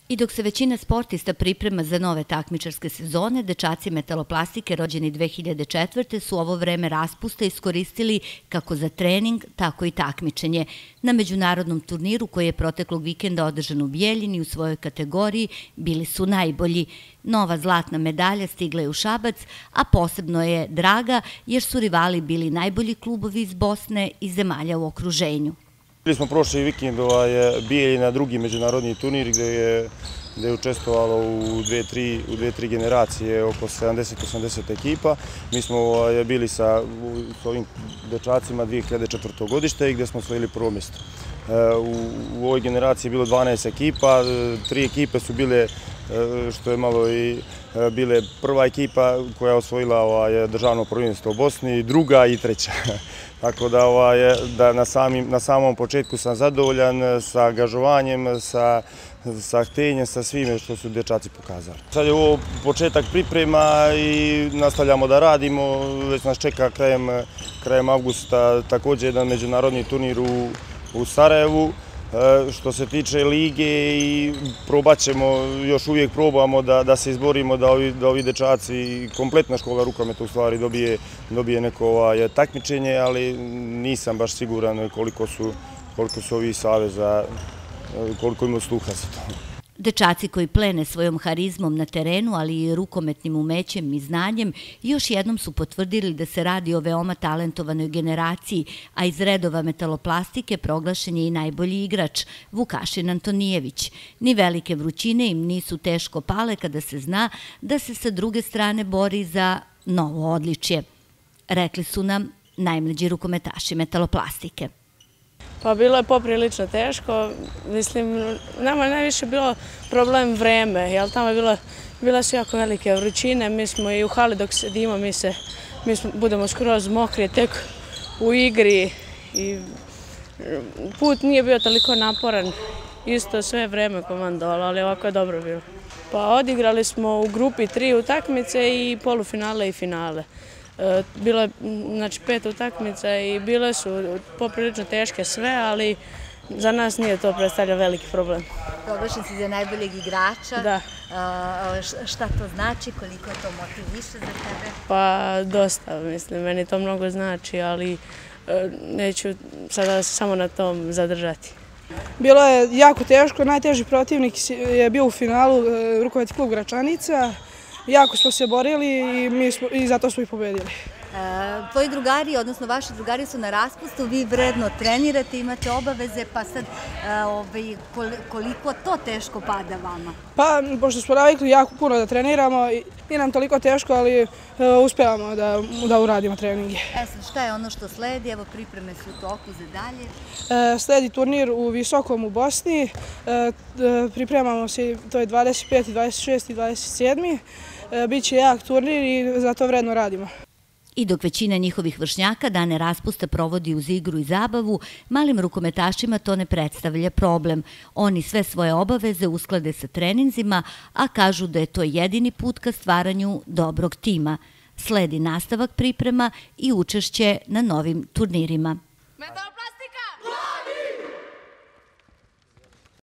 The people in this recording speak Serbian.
I dok se većina sportista priprema za nove takmičarske sezone, dečaci metaloplastike rođeni 2004. su ovo vreme raspusta iskoristili kako za trening, tako i takmičenje. Na međunarodnom turniru koji je proteklog vikenda održan u Bijeljini u svojoj kategoriji bili su najbolji. Nova zlatna medalja stigla je u Šabac, a posebno je draga jer su rivali bili najbolji klubovi iz Bosne i zemalja u okruženju. Bili smo prošli vikend Bijeljina, drugi međunarodni turnir gde je učestvovalo u dve, tri generacije oko 70-80 ekipa. Mi smo bili sa ovim dečacima 2004. godište i gde smo osvojili prvo mjesto. U ovoj generaciji je bilo 12 ekipa, 3 ekipe su bile, što je malo i bile prva ekipa koja je osvojila državno prvenstvo u Bosni, druga i treća. Tako da na samom početku sam zadovoljan sa angažovanjem, sa htenjem, sa svime što su dečaci pokazali. Sad je ovo početak priprema i nastavljamo da radimo. Već nas čeka krajem avgusta također jedan međunarodni turnir u Sarajevu. Što se tiče lige i probat ćemo, još uvijek probamo da se izborimo da ovi dečaci, kompletna škola rukometa u stvari dobije neko takmičenje, ali nisam baš siguran koliko su ovi saveza, koliko imaju sluha za to. Dečaci koji plene svojom harizmom na terenu, ali i rukometnim umećem i znanjem, još jednom su potvrdili da se radi o veoma talentovanoj generaciji, a iz redova metaloplastike proglašen je i najbolji igrač, Vukašin Antonijević. Ni velike vrućine im nisu teško pale kada se zna da se sa druge strane bori za novo odličje. Rekli su nam najmlađi rukometaši metaloplastike. Pa bilo je poprilično teško, mislim, nama je najviše bilo problem vreme, jer tamo je bila su jako velike vrućine, mi smo i u hali dok sedimo, mi budemo skroz mokri, tek u igri i put nije bio toliko naporan, isto sve vreme komandovalo, ali ovako je dobro bilo. Pa odigrali smo u grupi 3 utakmice i polufinale i finale. Bilo je 5 utakmica i bile su poprilično teške sve, ali za nas nije to predstavljao veliki problem. Proglašen si za najboljeg igrača. Da. Šta to znači, koliko je to motiviše za tebe? Pa dosta, mislim, meni to mnogo znači, ali neću sada samo na tom zadržati. Bilo je jako teško, najteži protivnik je bio u finalu rukometni klub Gračanica. Jako smo se borili i zato smo i pobedili. Tvoji drugari, odnosno vaši drugari su na raspustu, vi vredno trenirate, imate obaveze, pa sad koliko to teško pada vama? Pa, pošto smo navikli jako puno da treniramo, nije nam toliko teško, ali uspevamo da uradimo treninge. Šta je ono što sledi? Evo, pripreme su u toku za dalje. Sledi turnir u Visokom u Bosni, pripremamo se, to je 25. 26. i 27. Biće jak turnir i zato vredno radimo. I dok većina njihovih vršnjaka dane raspusta provodi uz igru i zabavu, malim rukometašima to ne predstavlja problem. Oni sve svoje obaveze usklade sa treninzima, a kažu da je to jedini put ka stvaranju dobrog tima. Sledi nastavak priprema i učešće na novim turnirima.